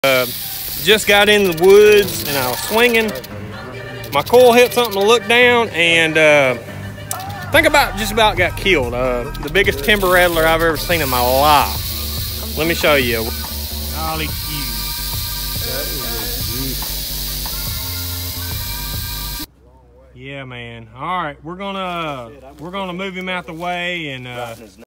Just got in the woods and I was swinging. My coil hit something to look down, and I think just about got killed. The biggest timber rattler I've ever seen in my life. Let me show you. Golly gee. That is a yeah, man. All right, we're gonna move him out the way and